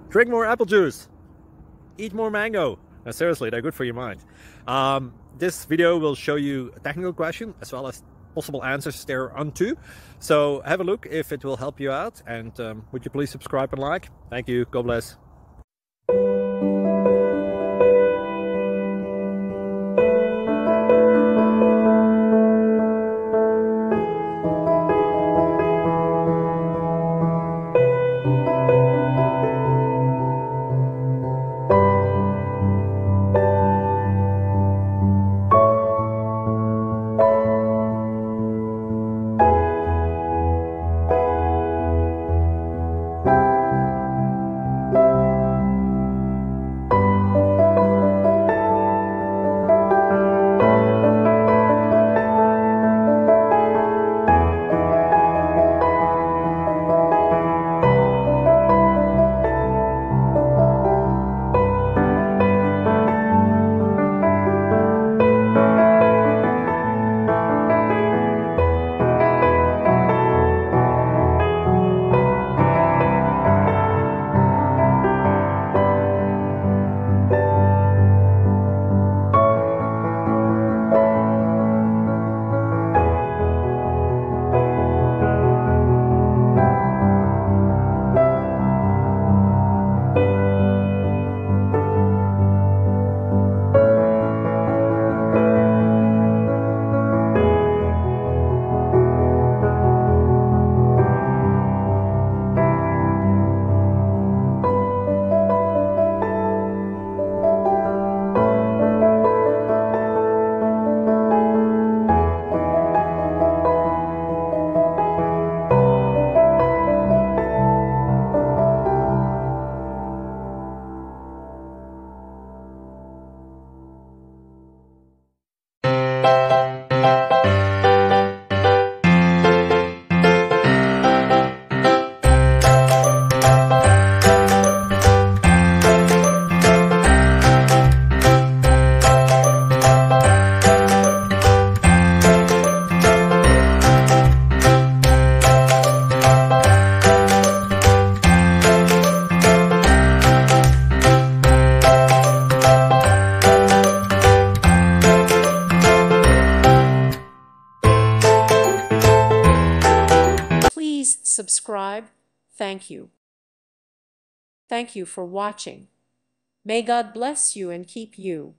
Drink more apple juice. Eat more mango. Seriously, they're good for your mind. This video will show you a technical question as well as possible answers thereunto. So have a look if it will help you out, and would you please subscribe and like? Thank you. God bless. Please subscribe. Thank you. Thank you for watching. May God bless you and keep you.